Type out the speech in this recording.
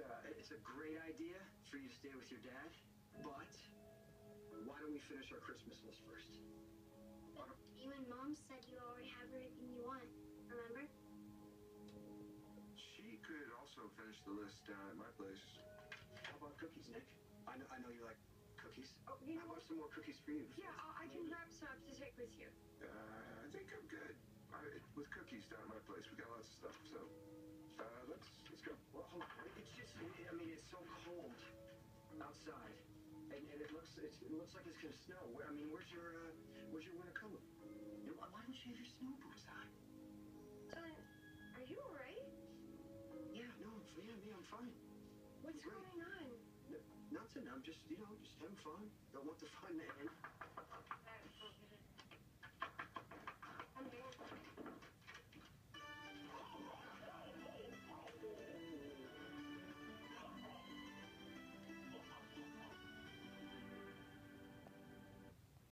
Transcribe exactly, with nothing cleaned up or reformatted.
uh, it's a great idea for you to stay with your dad, but why don't we finish our Christmas list first? But you and Mom said you already have everything you want, remember? She could also finish the list down at my place. How about cookies, Nick? I know, I know you like cookies. Oh, you How know about what? some more cookies for you? Yeah, I, I can grab some to take with you. Uh, I think I'm good. I, with cookies down at my place, we got lots of stuff, so uh, let's let's go. Well, hold on. It's just, I mean, it's so cold outside, and, and it looks it's, it looks like it's gonna snow. Where, I mean, where's your uh, where's your winter coat? You know, why don't you have your snow boots on? Dylan, are you alright? Yeah, no, I'm, yeah, me, I'm fine. What's Great. going on? No, nothing. I'm just, you know, just having fun. Don't want the fun to end.